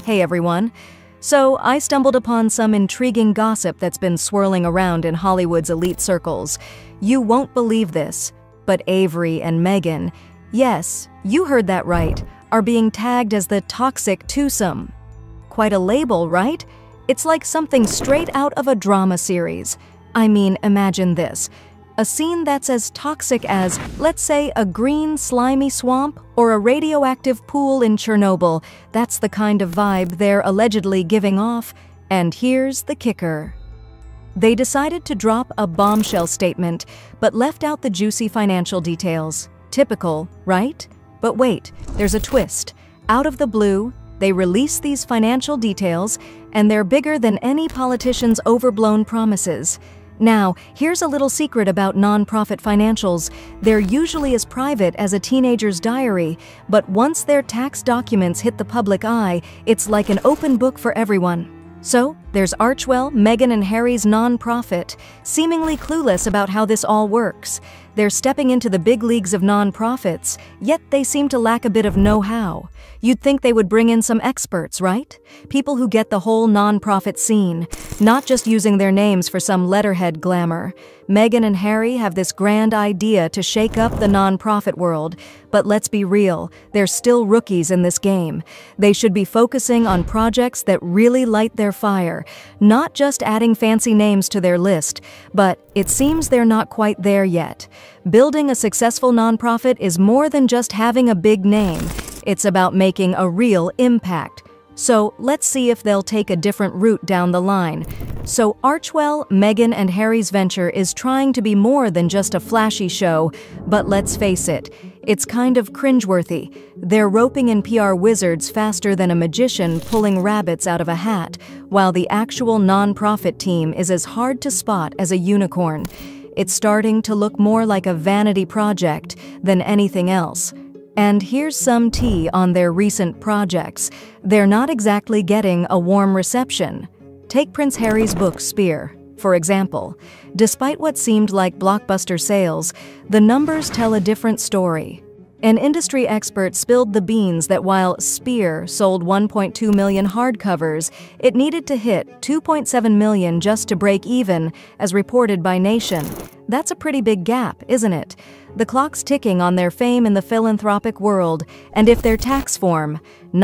Hey everyone. So, I stumbled upon some intriguing gossip that's been swirling around in Hollywood's elite circles. You won't believe this, but Avery and Meghan, yes, you heard that right, are being tagged as the toxic twosome. Quite a label, right? It's like something straight out of a drama series. I mean, imagine this. A scene that's as toxic as, let's say, a green, slimy swamp or a radioactive pool in Chernobyl. That's the kind of vibe they're allegedly giving off. And here's the kicker. They decided to drop a bombshell statement, but left out the juicy financial details. Typical, right? But wait, there's a twist. Out of the blue, they release these financial details, and they're bigger than any politician's overblown promises. Now, here's a little secret about nonprofit financials. They're usually as private as a teenager's diary, but once their tax documents hit the public eye, it's like an open book for everyone. So, there's Archewell, Meghan and Harry's nonprofit, seemingly clueless about how this all works. They're stepping into the big leagues of nonprofits, yet they seem to lack a bit of know-how. You'd think they would bring in some experts, right? People who get the whole nonprofit scene, not just using their names for some letterhead glamour. Meghan and Harry have this grand idea to shake up the nonprofit world, but let's be real, they're still rookies in this game. They should be focusing on projects that really light their fire, not just adding fancy names to their list, but it seems they're not quite there yet. Building a successful nonprofit is more than just having a big name. It's about making a real impact. So let's see if they'll take a different route down the line. So Archewell, Meghan and Harry's venture is trying to be more than just a flashy show, but let's face it, it's kind of cringeworthy. They're roping in PR wizards faster than a magician pulling rabbits out of a hat, while the actual nonprofit team is as hard to spot as a unicorn. It's starting to look more like a vanity project than anything else. And here's some tea on their recent projects. They're not exactly getting a warm reception. Take Prince Harry's book Spear, for example. Despite what seemed like blockbuster sales, the numbers tell a different story. An industry expert spilled the beans that while Spear sold 1.2 million hardcovers, it needed to hit 2.7 million just to break even, as reported by Nation. That's a pretty big gap, isn't it? The clock's ticking on their fame in the philanthropic world, and if their tax form,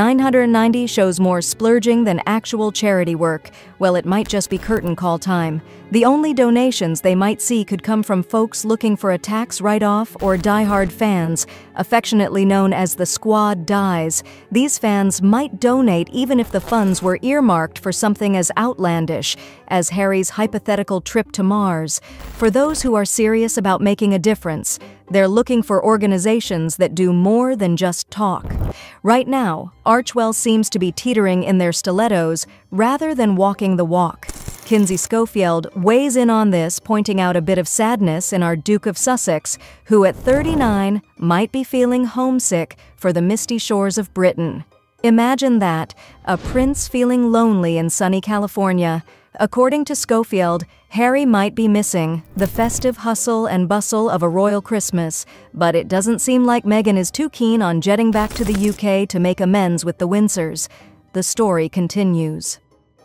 990 shows more splurging than actual charity work, well, it might just be curtain call time. The only donations they might see could come from folks looking for a tax write-off or diehard fans, affectionately known as the Squad Dies. These fans might donate even if the funds were earmarked for something as outlandish as Harry's hypothetical trip to Mars. For those who are serious about making a difference, they're looking for organizations that do more than just talk. Right now, Archewell seems to be teetering in their stilettos rather than walking the walk. Kinsey Schofield weighs in on this, pointing out a bit of sadness in our Duke of Sussex, who at 39 might be feeling homesick for the misty shores of Britain. Imagine that, a prince feeling lonely in sunny California. According to Schofield, Harry might be missing the festive hustle and bustle of a royal Christmas, but it doesn't seem like Meghan is too keen on jetting back to the UK to make amends with the Windsors. The story continues.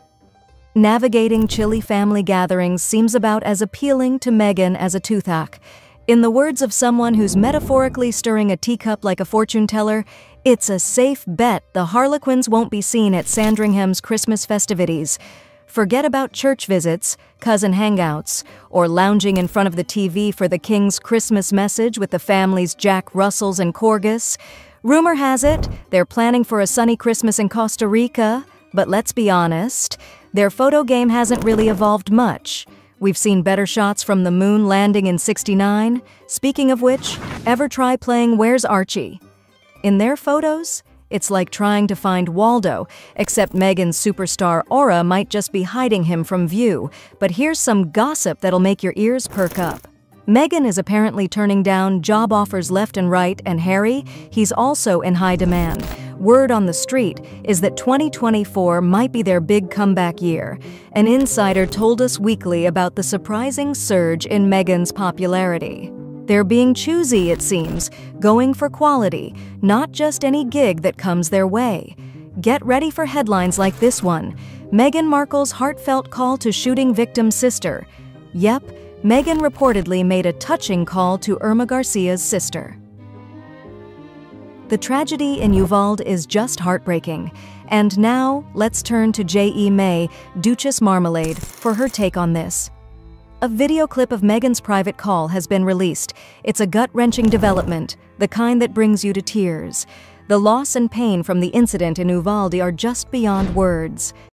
Navigating chilly family gatherings seems about as appealing to Meghan as a toothache. In the words of someone who's metaphorically stirring a teacup like a fortune teller, it's a safe bet the Harlequins won't be seen at Sandringham's Christmas festivities. Forget about church visits, cousin hangouts, or lounging in front of the TV for the King's Christmas message with the family's Jack Russells and Corgus. Rumor has it, they're planning for a sunny Christmas in Costa Rica, but let's be honest, their photo game hasn't really evolved much. We've seen better shots from the moon landing in '69. Speaking of which, ever try playing Where's Archie? In their photos, it's like trying to find Waldo, except Meghan's superstar aura might just be hiding him from view. But here's some gossip that'll make your ears perk up. Meghan is apparently turning down job offers left and right, and Harry, he's also in high demand. Word on the street is that 2024 might be their big comeback year. An insider told Us Weekly about the surprising surge in Meghan's popularity. They're being choosy, it seems, going for quality, not just any gig that comes their way. Get ready for headlines like this one: Meghan Markle's heartfelt call to shooting victim's sister. Yep, Meghan reportedly made a touching call to Irma Garcia's sister. The tragedy in Uvalde is just heartbreaking. And now, let's turn to J.E. May, Duchess Marmalade, for her take on this. A video clip of Meghan's private call has been released. It's a gut-wrenching development, the kind that brings you to tears. The loss and pain from the incident in Uvalde are just beyond words.